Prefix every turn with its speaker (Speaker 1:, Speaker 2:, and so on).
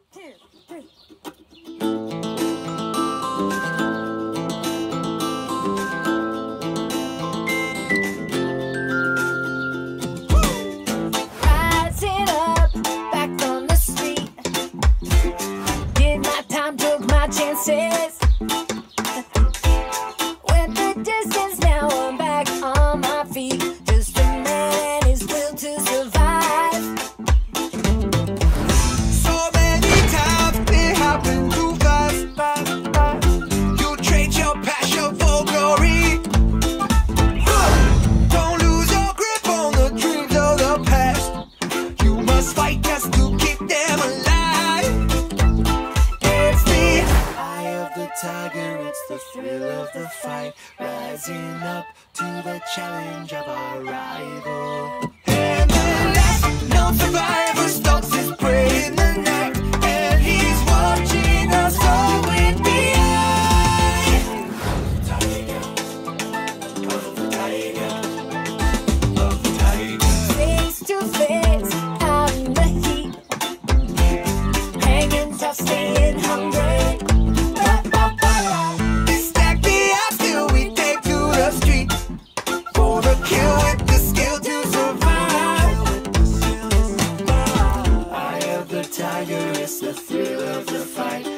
Speaker 1: 2, 3. Rising up, back on the street. Did my time, took my chances. Went the distance, now I'm back on my feet. Just a man and his will to survive.
Speaker 2: So many times it happened too fast. You trade your passion for glory. Don't lose your grip on the dreams of the past. You must fight just to keep them alive. It's the eye of the tiger, it's the thrill of the fight. Rising up to the challenge of our rival. And the last known survivor stalks his prey in the night. And he's watching us all with the eye. Tiger, of the tiger, of the tiger.
Speaker 1: Face to face, out in the heat. Hanging tough, staying hungry.
Speaker 2: We stack the odds till we take to the street. For the kill with the skill to survive. Eye of the tiger, it's the thrill of the fight.